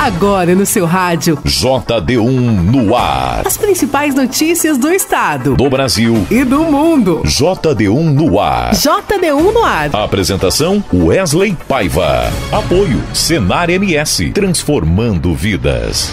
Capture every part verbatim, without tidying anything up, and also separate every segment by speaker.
Speaker 1: Agora no seu rádio.
Speaker 2: J D um no ar.
Speaker 1: As principais notícias do estado,
Speaker 2: do Brasil
Speaker 1: e do mundo.
Speaker 2: J D um no ar.
Speaker 1: J D um no ar.
Speaker 2: Apresentação Wesley Paiva. Apoio Senar M S. Transformando vidas.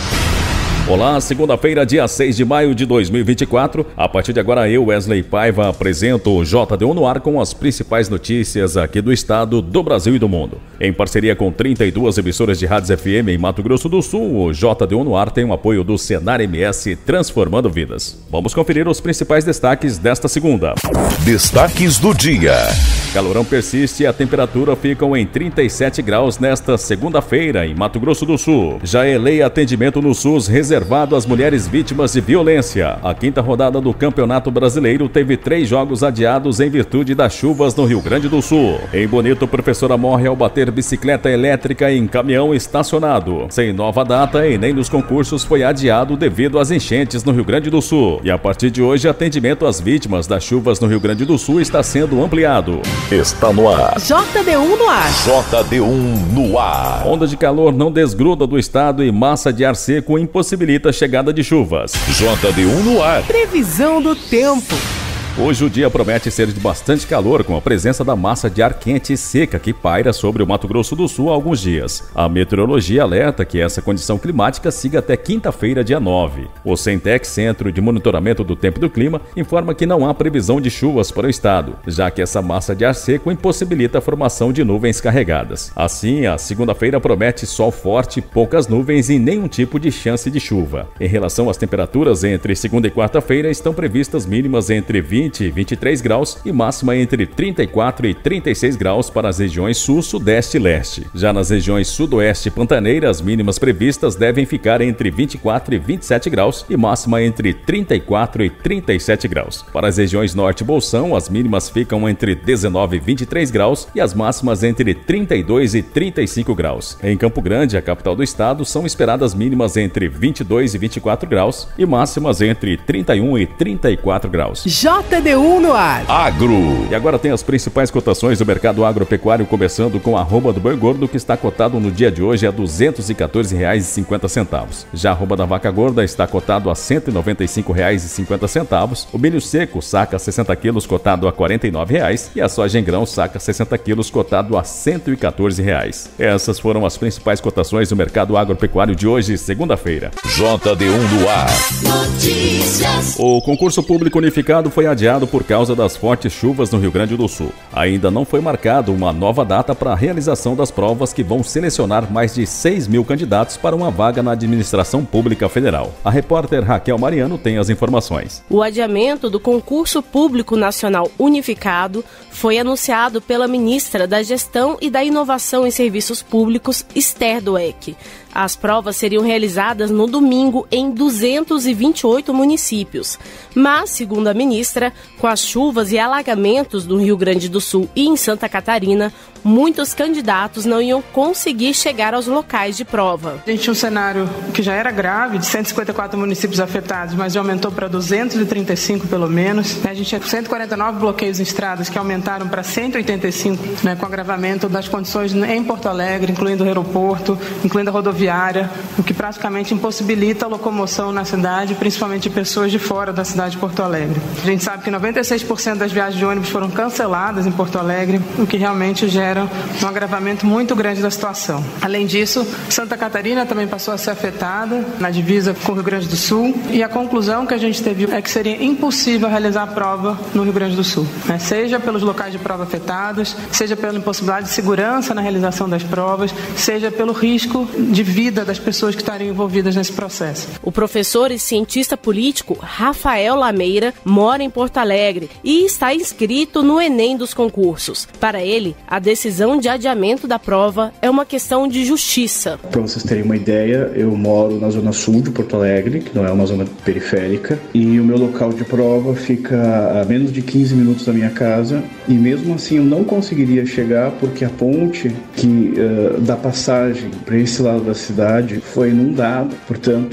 Speaker 3: Olá, segunda-feira, dia seis de maio de dois mil e vinte e quatro. A partir de agora, eu, Wesley Paiva, apresento o J D um no ar com as principais notícias aqui do estado, do Brasil e do mundo. Em parceria com trinta e duas emissoras de rádios F M em Mato Grosso do Sul, o J D um no ar tem o apoio do Senar M S, Transformando Vidas. Vamos conferir os principais destaques desta segunda.
Speaker 2: Destaques do dia.
Speaker 3: Calorão persiste e a temperatura ficam em trinta e sete graus nesta segunda-feira em Mato Grosso do Sul. Já é lei atendimento no SUS reservado às mulheres vítimas de violência. A quinta rodada do Campeonato Brasileiro teve três jogos adiados em virtude das chuvas no Rio Grande do Sul. Em Bonito, professora morre ao bater bicicleta elétrica em caminhão estacionado. Sem nova data e nem nos concursos foi adiado devido às enchentes no Rio Grande do Sul. E a partir de hoje, atendimento às vítimas das chuvas no Rio Grande do Sul está sendo ampliado.
Speaker 2: Está no ar.
Speaker 1: J D um no ar.
Speaker 2: J D um no ar.
Speaker 3: Onda de calor não desgruda do estado e massa de ar seco impossibilita a chegada de chuvas.
Speaker 2: J D um no ar.
Speaker 1: Previsão do tempo.
Speaker 3: Hoje o dia promete ser de bastante calor com a presença da massa de ar quente e seca que paira sobre o Mato Grosso do Sul há alguns dias. A meteorologia alerta que essa condição climática siga até quinta-feira, dia nove. O Centec, Centro de Monitoramento do Tempo e do Clima, informa que não há previsão de chuvas para o estado, já que essa massa de ar seco impossibilita a formação de nuvens carregadas. Assim, a segunda-feira promete sol forte, poucas nuvens e nenhum tipo de chance de chuva. Em relação às temperaturas, entre segunda e quarta-feira estão previstas mínimas entre vinte e vinte e três graus e máxima entre trinta e quatro e trinta e seis graus para as regiões sul, sudeste e leste. Já nas regiões sudoeste e pantaneira, as mínimas previstas devem ficar entre vinte e quatro e vinte e sete graus e máxima entre trinta e quatro e trinta e sete graus. Para as regiões norte e bolsão, as mínimas ficam entre dezenove e vinte e três graus e as máximas entre trinta e dois e trinta e cinco graus. Em Campo Grande, a capital do estado, são esperadas mínimas entre vinte e dois e vinte e quatro graus e máximas entre trinta e um e trinta e quatro graus.
Speaker 1: J D um no ar.
Speaker 2: Agro.
Speaker 3: E agora tem as principais cotações do mercado agropecuário, começando com a arroba do boi gordo, que está cotado no dia de hoje a duzentos e quatorze reais e cinquenta centavos. Já a arroba da vaca gorda está cotado a cento e noventa e cinco reais e cinquenta centavos. O milho seco, saca sessenta quilos, cotado a quarenta e nove reais. E a soja em grão, saca sessenta quilos, cotado a cento e quatorze reais. Essas foram as principais cotações do mercado agropecuário de hoje, segunda-feira.
Speaker 2: J D um no ar.
Speaker 4: Notícias.
Speaker 3: O concurso público unificado foi adiado por causa das fortes chuvas no Rio Grande do Sul. Ainda não foi marcada uma nova data para a realização das provas que vão selecionar mais de seis mil candidatos para uma vaga na administração pública federal. A repórter Raquel Mariano tem as informações.
Speaker 5: O adiamento do concurso público nacional unificado foi anunciado pela ministra da Gestão e da Inovação em Serviços Públicos, Esther Dweck. As provas seriam realizadas no domingo em duzentos e vinte e oito municípios. Mas, segundo a ministra, com as chuvas e alagamentos do Rio Grande do Sul e em Santa Catarina, muitos candidatos não iam conseguir chegar aos locais de prova.
Speaker 6: A gente tinha um cenário que já era grave, de cento e cinquenta e quatro municípios afetados, mas já aumentou para duzentos e trinta e cinco pelo menos. A gente tinha cento e quarenta e nove bloqueios em estradas que aumentaram para cento e oitenta e cinco, né, com agravamento das condições em Porto Alegre, incluindo o aeroporto, incluindo a rodoviária, o que praticamente impossibilita a locomoção na cidade, principalmente de pessoas de fora da cidade de Porto Alegre. A gente sabe que noventa e seis por cento das viagens de ônibus foram canceladas em Porto Alegre, o que realmente gera um agravamento muito grande da situação. Além disso, Santa Catarina também passou a ser afetada na divisa com o Rio Grande do Sul, e a conclusão que a gente teve é que seria impossível realizar a prova no Rio Grande do Sul, né? Seja pelos locais de prova afetados, seja pela impossibilidade de segurança na realização das provas, seja pelo risco de vida das pessoas que estariam envolvidas nesse processo.
Speaker 5: O professor e cientista político Rafael Lameira mora em Porto Alegre e está inscrito no Enem dos concursos. Para ele, a decisão de adiamento da prova é uma questão de justiça.
Speaker 7: Para vocês terem uma ideia, eu moro na zona sul de Porto Alegre, que não é uma zona periférica, e o meu local de prova fica a menos de quinze minutos da minha casa, e mesmo assim eu não conseguiria chegar porque a ponte que uh, dá passagem para esse lado da cidade foi inundada. Portanto,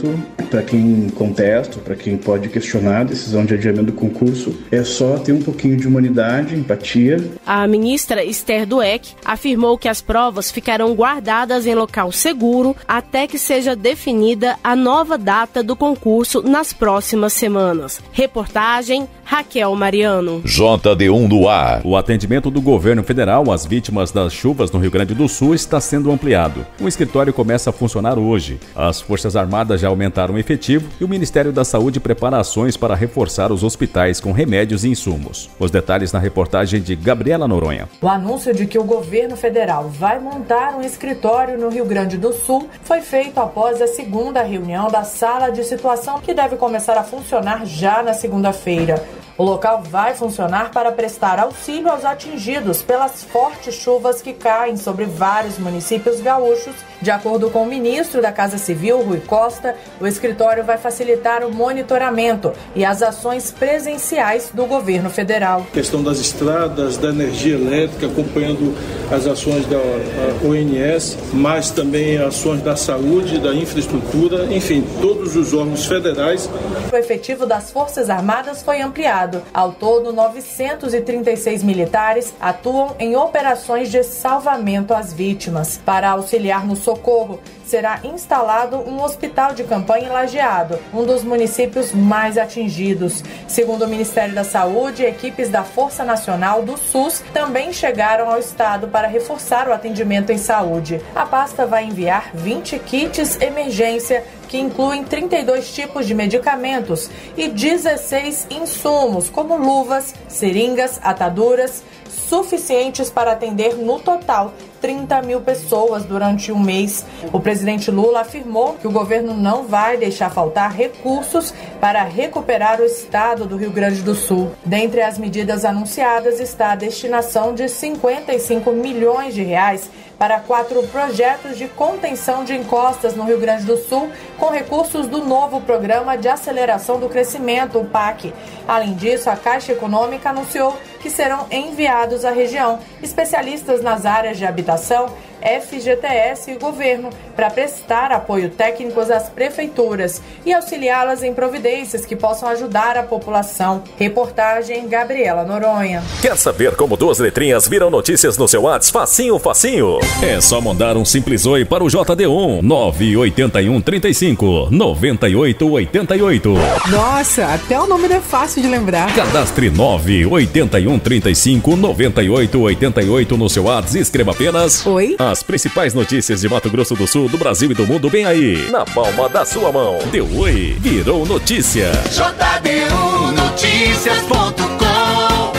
Speaker 7: para quem contesta, para quem pode questionar a decisão de adiamento do concurso, é só ter um pouquinho de humanidade, empatia.
Speaker 5: A ministra Esther Dweck afirmou que as provas ficarão guardadas em local seguro até que seja definida a nova data do concurso nas próximas semanas. Reportagem Raquel Mariano.
Speaker 2: J D um no ar.
Speaker 3: O atendimento do governo federal às vítimas das chuvas no Rio Grande do Sul está sendo ampliado. O escritório começa a funcionar hoje. As Forças Armadas já aumentaram o efetivo e o Ministério da Saúde prepara ações para reforçar os hospitais com remédios e insumos. Os detalhes na reportagem de Gabriela Noronha.
Speaker 8: O anúncio de que o governo federal vai montar um escritório no Rio Grande do Sul foi feito após a segunda reunião da Sala de Situação, que deve começar a funcionar já na segunda-feira. O local vai funcionar para prestar auxílio aos atingidos pelas fortes chuvas que caem sobre vários municípios gaúchos. De acordo com o ministro da Casa Civil, Rui Costa, o escritório vai facilitar o monitoramento e as ações presenciais do governo federal.
Speaker 9: A questão das estradas, da energia elétrica, acompanhando as ações da O N S, mas também ações da saúde, da infraestrutura, enfim, todos os órgãos federais.
Speaker 8: O efetivo das Forças Armadas foi ampliado. Ao todo, novecentos e trinta e seis militares atuam em operações de salvamento às vítimas. Para auxiliar no socorro, será instalado um hospital de campanha em Lajeado, um dos municípios mais atingidos. Segundo o Ministério da Saúde, equipes da Força Nacional do SUS também chegaram ao estado para reforçar o atendimento em saúde. A pasta vai enviar vinte kits emergência, que incluem trinta e dois tipos de medicamentos e dezesseis insumos, como luvas, seringas, ataduras, suficientes para atender no total trinta mil pessoas durante um mês. O presidente Lula afirmou que o governo não vai deixar faltar recursos para recuperar o estado do Rio Grande do Sul. Dentre as medidas anunciadas está a destinação de cinquenta e cinco milhões de reais para quatro projetos de contenção de encostas no Rio Grande do Sul, com recursos do novo Programa de Aceleração do Crescimento, o P A C. Além disso, a Caixa Econômica anunciou que serão enviados à região especialistas nas áreas de habitação, F G T S e governo para prestar apoio técnico às prefeituras e auxiliá-las em providências que possam ajudar a população. Reportagem Gabriela Noronha.
Speaker 10: Quer saber como duas letrinhas viram notícias no seu WhatsApp? Facinho, facinho. É só mandar um simples oi para o J D um nove oito um três cinco nove oito oito oito.
Speaker 1: Nossa, até o nome é fácil de lembrar.
Speaker 3: Cadastre nove oito um três cinco nove oito oito oito no seu WhatsApp e escreva apenas
Speaker 1: Oi.
Speaker 3: As principais notícias de Mato Grosso do Sul, do Brasil e do mundo bem aí, na palma da sua mão. Deu oi, virou notícia.
Speaker 4: J D um notícias ponto com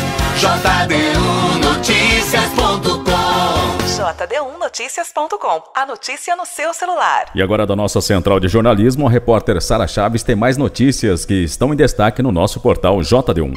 Speaker 4: J D um notícias ponto com
Speaker 11: J D um notícias ponto com. A notícia no seu celular.
Speaker 3: E agora da nossa central de jornalismo, a repórter Sara Chaves tem mais notícias que estão em destaque no nosso portal J D um.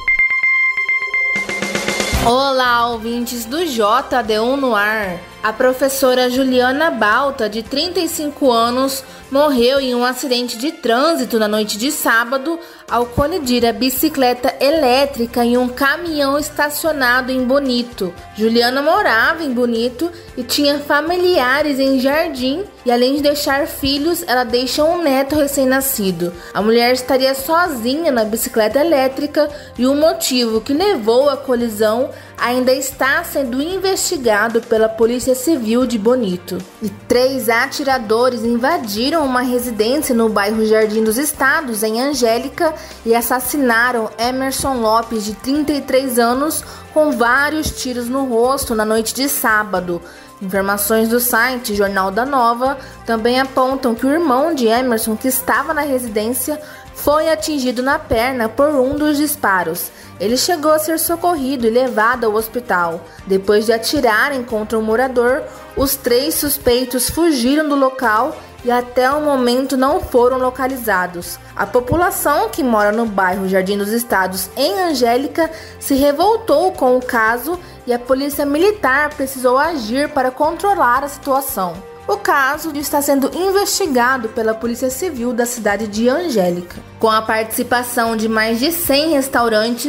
Speaker 12: Olá, ouvintes do J D um no ar. A professora Juliana Balta, de trinta e cinco anos, morreu em um acidente de trânsito na noite de sábado ao colidir a bicicleta elétrica em um caminhão estacionado em Bonito. Juliana morava em Bonito e tinha familiares em Jardim e, além de deixar filhos, ela deixa um neto recém-nascido. A mulher estaria sozinha na bicicleta elétrica e o motivo que levou à colisão ainda está sendo investigado pela Polícia Civil de Bonito. E três atiradores invadiram uma residência no bairro Jardim dos Estados, em Angélica, e assassinaram Emerson Lopes, de trinta e três anos, com vários tiros no rosto na noite de sábado. Informações do site Jornal da Nova também apontam que o irmão de Emerson, que estava na residência, foi atingido na perna por um dos disparos. Ele chegou a ser socorrido e levado ao hospital. Depois de atirarem contra o morador, os três suspeitos fugiram do local e até o momento não foram localizados. A população que mora no bairro Jardim dos Estados, em Angélica, se revoltou com o caso e a polícia militar precisou agir para controlar a situação. O caso está sendo investigado pela Polícia Civil da cidade de Angélica. Com a participação de mais de cem restaurantes,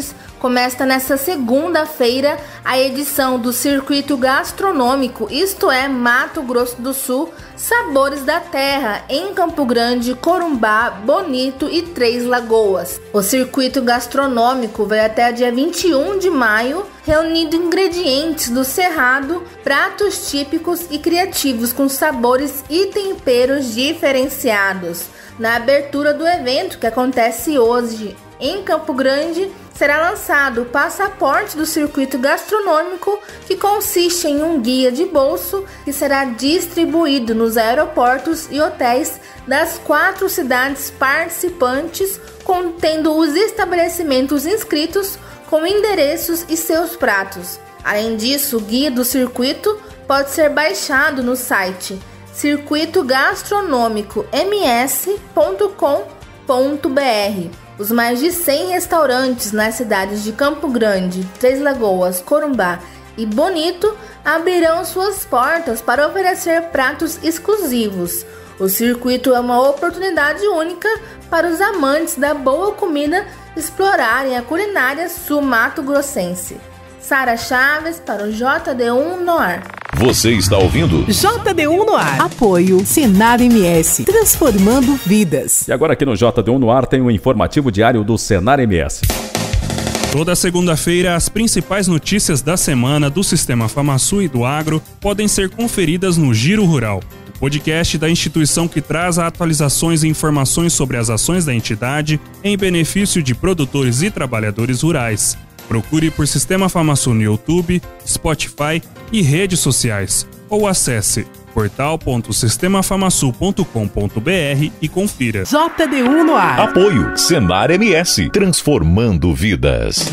Speaker 12: começa nesta segunda-feira a edição do Circuito Gastronômico, isto é, Mato Grosso do Sul, Sabores da Terra, em Campo Grande, Corumbá, Bonito e Três Lagoas. O circuito gastronômico vai até dia vinte e um de maio, reunindo ingredientes do Cerrado, pratos típicos e criativos com sabores e temperos diferenciados. Na abertura do evento, que acontece hoje em Campo Grande, será lançado o passaporte do circuito gastronômico, que consiste em um guia de bolso que será distribuído nos aeroportos e hotéis das quatro cidades participantes, contendo os estabelecimentos inscritos com endereços e seus pratos. Além disso, o guia do circuito pode ser baixado no site circuito gastronômico m s ponto com ponto b r. Os mais de cem restaurantes nas cidades de Campo Grande, Três Lagoas, Corumbá e Bonito abrirão suas portas para oferecer pratos exclusivos. O circuito é uma oportunidade única para os amantes da boa comida explorarem a culinária sul-mato-grossense. Sara Chaves para o J D um no ar.
Speaker 2: Você está ouvindo?
Speaker 1: J D um no ar. Apoio Senar M S, transformando vidas.
Speaker 3: E agora aqui no J D um no ar tem o informativo diário do Senar M S.
Speaker 13: Toda segunda-feira, as principais notícias da semana do Sistema FamaSul e do Agro podem ser conferidas no Giro Rural, o podcast da instituição que traz atualizações e informações sobre as ações da entidade em benefício de produtores e trabalhadores rurais. Procure por Sistema FamaSul no YouTube, Spotify e redes sociais, ou acesse portal ponto sistema famasul ponto com ponto b r e confira.
Speaker 1: J D um no ar.
Speaker 2: Apoio Senar M S, transformando vidas.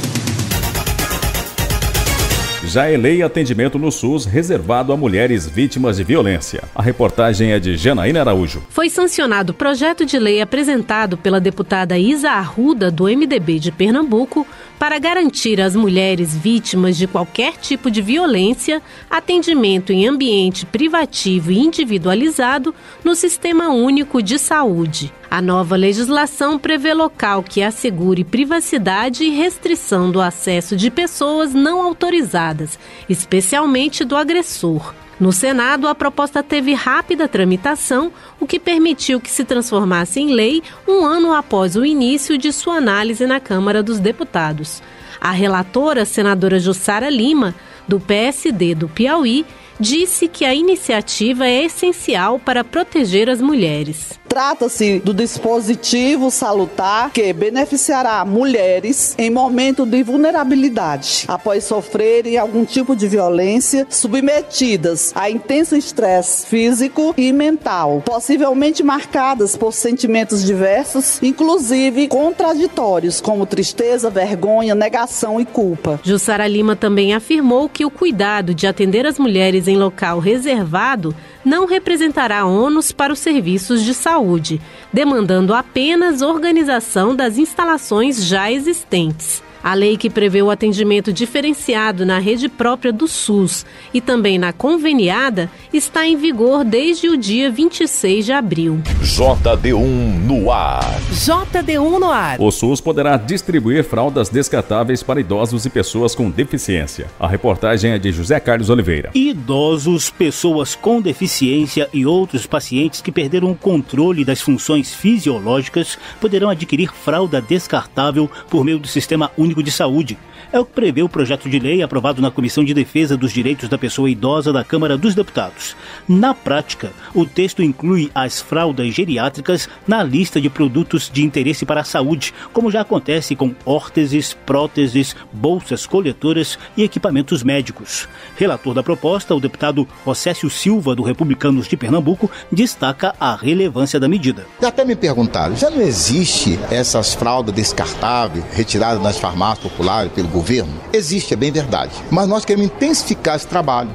Speaker 3: Já é lei atendimento no SUS reservado a mulheres vítimas de violência. A reportagem é de Janaína Araújo.
Speaker 5: Foi sancionado o projeto de lei apresentado pela deputada Isa Arruda, do M D B de Pernambuco, para garantir às mulheres vítimas de qualquer tipo de violência atendimento em ambiente privativo e individualizado no Sistema Único de Saúde. A nova legislação prevê local que assegure privacidade e restrição do acesso de pessoas não autorizadas, especialmente do agressor. No Senado, a proposta teve rápida tramitação, o que permitiu que se transformasse em lei um ano após o início de sua análise na Câmara dos Deputados. A relatora, senadora Jussara Lima, do P S D do Piauí, disse que a iniciativa é essencial para proteger as mulheres.
Speaker 14: Trata-se do dispositivo salutar que beneficiará mulheres em momento de vulnerabilidade, após sofrerem algum tipo de violência, submetidas a intenso estresse físico e mental, possivelmente marcadas por sentimentos diversos, inclusive contraditórios, como tristeza, vergonha, negação e culpa.
Speaker 5: Jussara Lima também afirmou que o cuidado de atender as mulheres em local reservado não representará ônus para os serviços de saúde, demandando apenas organização das instalações já existentes. A lei que prevê o atendimento diferenciado na rede própria do SUS e também na conveniada está em vigor desde o dia vinte e seis de abril.
Speaker 2: J D um no ar.
Speaker 1: J D um no ar.
Speaker 3: O SUS poderá distribuir fraldas descartáveis para idosos e pessoas com deficiência. A reportagem é de José Carlos Oliveira.
Speaker 15: Idosos, pessoas com deficiência e outros pacientes que perderam o controle das funções fisiológicas poderão adquirir fralda descartável por meio do Sistema Único de Saúde. É o que prevê o projeto de lei aprovado na Comissão de Defesa dos Direitos da Pessoa Idosa da Câmara dos Deputados. Na prática, o texto inclui as fraldas geriátricas na lista de produtos de interesse para a saúde, como já acontece com órteses, próteses, bolsas coletoras e equipamentos médicos. Relator da proposta, o deputado Océsio Silva, do Republicanos de Pernambuco, destaca a relevância da medida.
Speaker 16: Até me perguntaram, já não existe essas fraldas descartáveis retiradas das farmácias populares pelo governo? Existe, é bem verdade. Mas nós queremos intensificar esse trabalho.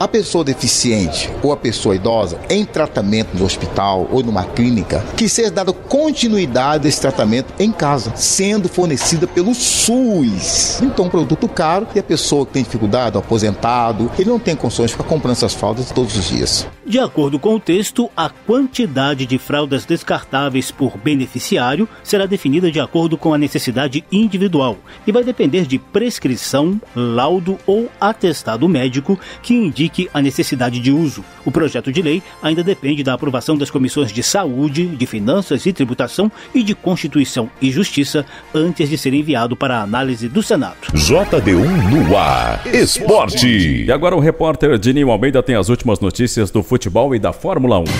Speaker 16: A pessoa deficiente ou a pessoa idosa em tratamento no hospital ou numa clínica, que seja dada continuidade desse tratamento em casa, sendo fornecida pelo SUS. Então, um produto caro e a pessoa que tem dificuldade, o aposentado, ele não tem condições de ficar comprando essas fraldas todos os dias.
Speaker 15: De acordo com o texto, a quantidade de fraldas descartáveis por beneficiário será definida de acordo com a necessidade individual e vai depender de prescrição, laudo ou atestado médico que indique a necessidade de uso. O projeto de lei ainda depende da aprovação das comissões de Saúde, de Finanças e Tributação e de Constituição e Justiça antes de ser enviado para a análise do Senado.
Speaker 2: J D um no ar. Esporte.
Speaker 3: E agora o repórter Dininho Almeida tem as últimas notícias do futebol e da Fórmula um.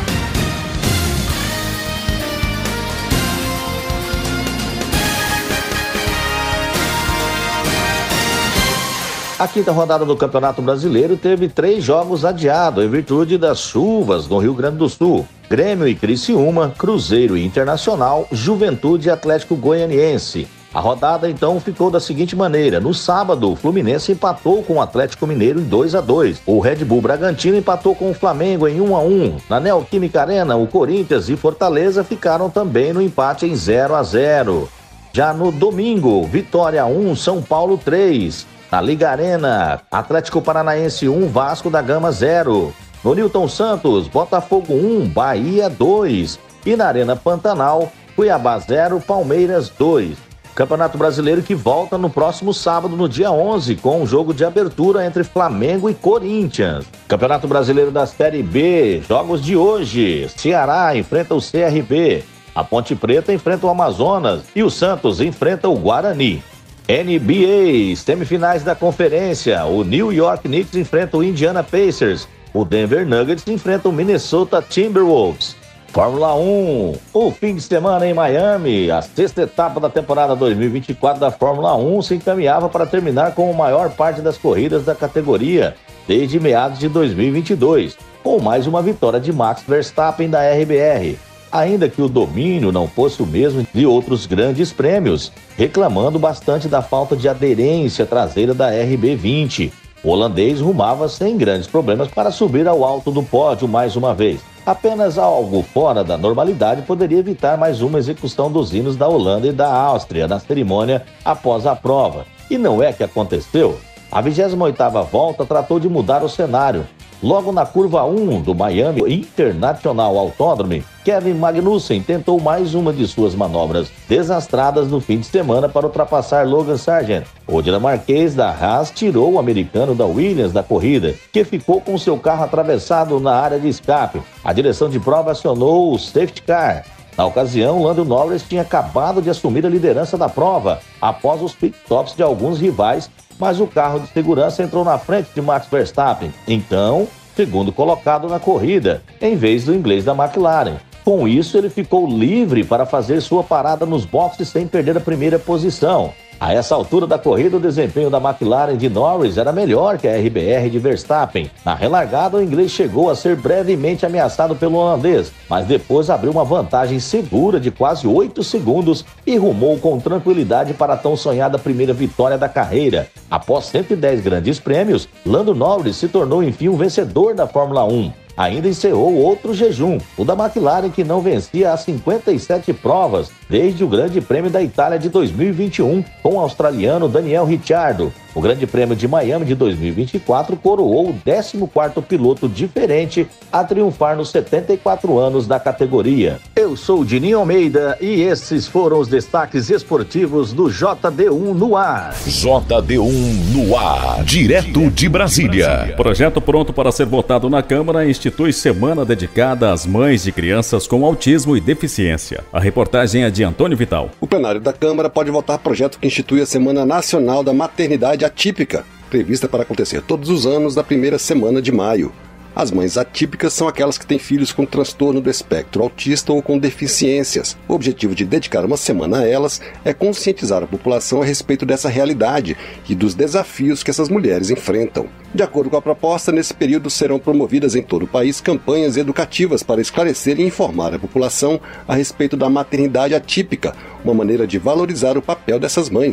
Speaker 17: A quinta rodada do Campeonato Brasileiro teve três jogos adiados em virtude das chuvas no Rio Grande do Sul. Grêmio e Criciúma, Cruzeiro e Internacional, Juventude e Atlético Goianiense. A rodada então ficou da seguinte maneira: no sábado, o Fluminense empatou com o Atlético Mineiro em dois a dois. O Red Bull Bragantino empatou com o Flamengo em um a um. Na Neoquímica Arena, o Corinthians e Fortaleza ficaram também no empate em zero a zero. Já no domingo, Vitória um, São Paulo três. Na Liga Arena, Atlético Paranaense um, Vasco da Gama zero. No Newton Santos, Botafogo um, Bahia dois. E na Arena Pantanal, Cuiabá zero, Palmeiras dois. Campeonato Brasileiro que volta no próximo sábado, no dia onze, com um jogo de abertura entre Flamengo e Corinthians. Campeonato Brasileiro da Série B, jogos de hoje. Ceará enfrenta o C R B. A Ponte Preta enfrenta o Amazonas e o Santos enfrenta o Guarani. N B A, semifinais da conferência, o New York Knicks enfrenta o Indiana Pacers, o Denver Nuggets enfrenta o Minnesota Timberwolves. Fórmula um, o fim de semana em Miami, a sexta etapa da temporada dois mil e vinte e quatro da Fórmula um se encaminhava para terminar com a maior parte das corridas da categoria desde meados de dois mil e vinte e dois, com mais uma vitória de Max Verstappen da R B R. Ainda que o domínio não fosse o mesmo de outros grandes prêmios, reclamando bastante da falta de aderência traseira da R B vinte. O holandês rumava sem grandes problemas para subir ao alto do pódio mais uma vez. Apenas algo fora da normalidade poderia evitar mais uma execução dos hinos da Holanda e da Áustria na cerimônia após a prova. E não é que aconteceu? A vigésima oitava volta tratou de mudar o cenário. Logo na curva um do Miami International Autódromo, Kevin Magnussen tentou mais uma de suas manobras desastradas no fim de semana para ultrapassar Logan Sargent. O dinamarquês da Haas tirou o americano da Williams da corrida, que ficou com seu carro atravessado na área de escape. A direção de prova acionou o safety car. Na ocasião, Lando Norris tinha acabado de assumir a liderança da prova, após os pitstops de alguns rivais, mas o carro de segurança entrou na frente de Max Verstappen, então, segundo colocado na corrida, em vez do inglês da McLaren. Com isso, ele ficou livre para fazer sua parada nos boxes sem perder a primeira posição. A essa altura da corrida, o desempenho da McLaren de Norris era melhor que a R B R de Verstappen. Na relargada, o inglês chegou a ser brevemente ameaçado pelo holandês, mas depois abriu uma vantagem segura de quase oito segundos e rumou com tranquilidade para a tão sonhada primeira vitória da carreira. Após cento e dez grandes prêmios, Lando Norris se tornou enfim um vencedor da Fórmula um. Ainda encerrou outro jejum, o da McLaren, que não vencia há cinquenta e sete provas desde o Grande Prêmio da Itália de dois mil e vinte e um, com o australiano Daniel Ricciardo. O Grande Prêmio de Miami de dois mil e vinte e quatro coroou o décimo quarto piloto diferente a triunfar nos setenta e quatro anos da categoria. Eu sou o Dininho Almeida e esses foram os destaques esportivos do J D um no ar.
Speaker 2: J D um no ar, direto de Brasília.
Speaker 3: Projeto pronto para ser votado na Câmara institui semana dedicada às mães de crianças com autismo e deficiência. A reportagem é de Antônio Vital.
Speaker 18: O plenário da Câmara pode votar projeto que institui a Semana Nacional da Maternidade Atípica, prevista para acontecer todos os anos da primeira semana de maio. As mães atípicas são aquelas que têm filhos com transtorno do espectro autista ou com deficiências. O objetivo de dedicar uma semana a elas é conscientizar a população a respeito dessa realidade e dos desafios que essas mulheres enfrentam. De acordo com a proposta, nesse período serão promovidas em todo o país campanhas educativas para esclarecer e informar a população a respeito da maternidade atípica, uma maneira de valorizar o papel dessas mães.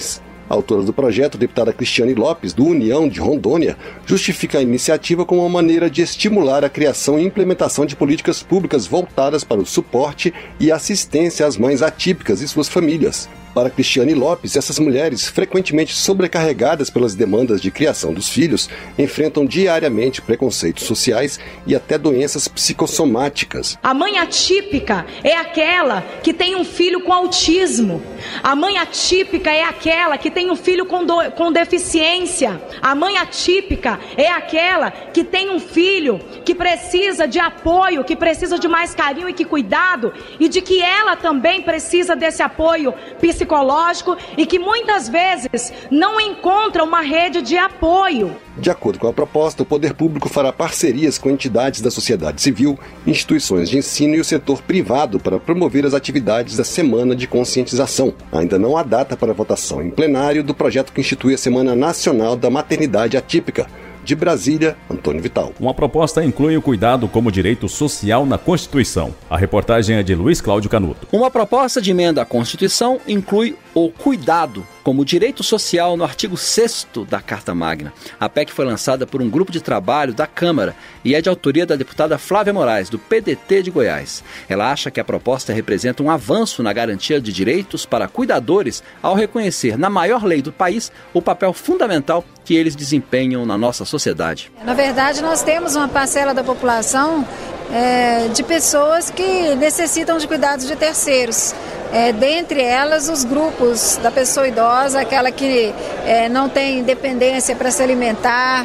Speaker 18: A autora do projeto, a deputada Cristiane Lopes, do União de Rondônia, justifica a iniciativa como uma maneira de estimular a criação e implementação de políticas públicas voltadas para o suporte e assistência às mães atípicas e suas famílias. Para Cristiane Lopes, essas mulheres, frequentemente sobrecarregadas pelas demandas de criação dos filhos, enfrentam diariamente preconceitos sociais e até doenças psicossomáticas.
Speaker 19: A mãe atípica é aquela que tem um filho com autismo. A mãe atípica é aquela que tem um filho com, do, com deficiência. A mãe atípica é aquela que tem um filho que precisa de apoio, que precisa de mais carinho e que cuidado, e de que ela também precisa desse apoio psicológico. psicológico e que muitas vezes não encontra uma rede de apoio.
Speaker 18: De acordo com a proposta, o poder público fará parcerias com entidades da sociedade civil, instituições de ensino e o setor privado para promover as atividades da Semana de Conscientização. Ainda não há data para votação em plenário do projeto que institui a Semana Nacional da Maternidade Atípica. De Brasília, Antônio Vital.
Speaker 3: Uma proposta inclui o cuidado como direito social na Constituição. A reportagem é de Luiz Cláudio Canuto.
Speaker 20: Uma proposta de emenda à Constituição inclui o cuidado como direito social no artigo sexto da Carta Magna. A P E C foi lançada por um grupo de trabalho da Câmara e é de autoria da deputada Flávia Moraes, do P D T de Goiás. Ela acha que a proposta representa um avanço na garantia de direitos para cuidadores ao reconhecer na maior lei do país o papel fundamental que eles desempenham na nossa sociedade.
Speaker 21: Na verdade, nós temos uma parcela da população é, de pessoas que necessitam de cuidados de terceiros. É, dentre elas, os grupos da pessoa idosa, aquela que é, não tem independência para se alimentar,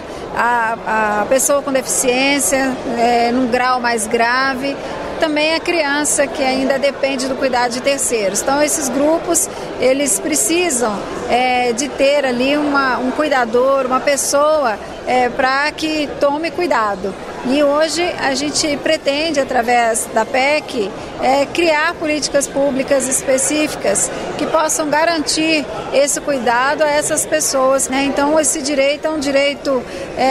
Speaker 21: a, a pessoa com deficiência, é, num grau mais grave, também a criança que ainda depende do cuidado de terceiros. Então, esses grupos, eles precisam é, de ter ali uma, um cuidador, uma pessoa é, para que tome cuidado. E hoje a gente pretende, através da P E C, é, criar políticas públicas específicas que possam garantir esse cuidado a essas pessoas, né? Então, esse direito é um direito é,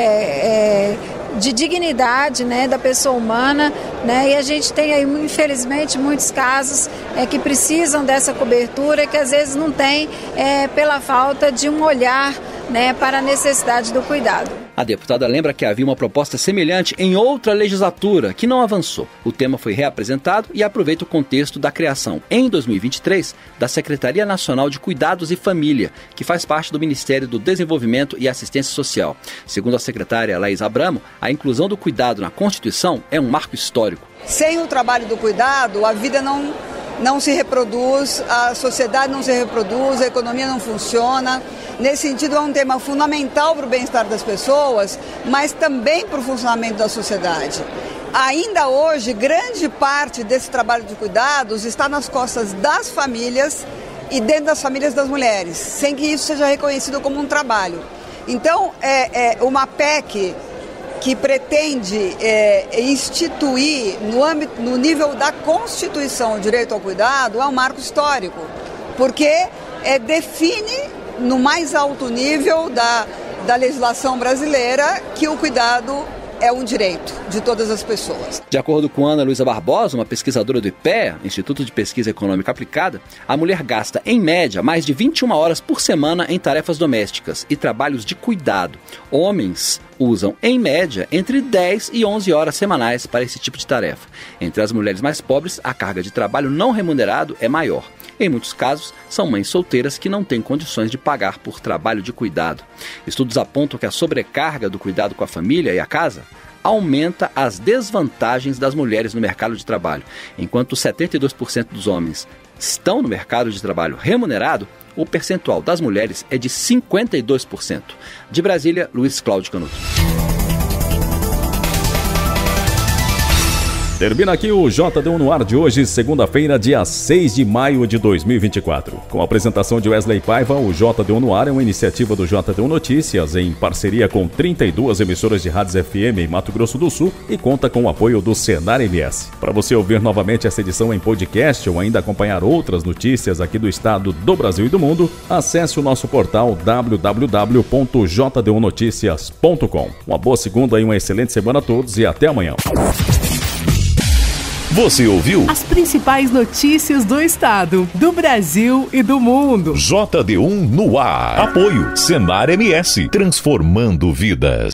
Speaker 21: é, de dignidade, né, da pessoa humana, né? E a gente tem aí, infelizmente, muitos casos é, que precisam dessa cobertura, que às vezes não tem é, pela falta de um olhar, né, para a necessidade do cuidado.
Speaker 20: A deputada lembra que havia uma proposta semelhante em outra legislatura, que não avançou. O tema foi reapresentado e aproveita o contexto da criação, em dois mil e vinte e três, da Secretaria Nacional de Cuidados e Família, que faz parte do Ministério do Desenvolvimento e Assistência Social. Segundo a secretária Laís Abramo, a inclusão do cuidado na Constituição é um marco histórico.
Speaker 22: Sem o trabalho do cuidado, a vida não, não se reproduz, a sociedade não se reproduz, a economia não funciona. Nesse sentido, é um tema fundamental para o bem-estar das pessoas, mas também para o funcionamento da sociedade. Ainda hoje, grande parte desse trabalho de cuidados está nas costas das famílias e dentro das famílias das mulheres, sem que isso seja reconhecido como um trabalho. Então, é, é uma P E C que pretende é, instituir no, âmbito, no nível da Constituição o direito ao cuidado é um marco histórico, porque é, define no mais alto nível da, da legislação brasileira que o cuidado é um direito de todas as pessoas.
Speaker 20: De acordo com Ana Luísa Barbosa, uma pesquisadora do I P E A, Instituto de Pesquisa Econômica Aplicada, a mulher gasta, em média, mais de vinte e uma horas por semana em tarefas domésticas e trabalhos de cuidado. Homens usam, em média, entre dez e onze horas semanais para esse tipo de tarefa. Entre as mulheres mais pobres, a carga de trabalho não remunerado é maior. Em muitos casos, são mães solteiras que não têm condições de pagar por trabalho de cuidado. Estudos apontam que a sobrecarga do cuidado com a família e a casa aumenta as desvantagens das mulheres no mercado de trabalho. Enquanto setenta e dois por cento dos homens estão no mercado de trabalho remunerado, o percentual das mulheres é de cinquenta e dois por cento. De Brasília, Luiz Cláudio Canuto.
Speaker 3: Termina aqui o J D U no ar de hoje, segunda-feira, dia seis de maio de dois mil e vinte e quatro. Com a apresentação de Wesley Paiva, o J D U no ar é uma iniciativa do J D U Notícias, em parceria com trinta e duas emissoras de rádios F M em Mato Grosso do Sul e conta com o apoio do Senar M S. Para você ouvir novamente essa edição em podcast ou ainda acompanhar outras notícias aqui do estado, do Brasil e do mundo, acesse o nosso portal w w w ponto j d u noticias ponto com. Uma boa segunda e uma excelente semana a todos e até amanhã.
Speaker 2: Você ouviu?
Speaker 1: As principais notícias do estado, do Brasil e do mundo.
Speaker 2: J D um no ar. Apoio Senar M S, transformando vidas.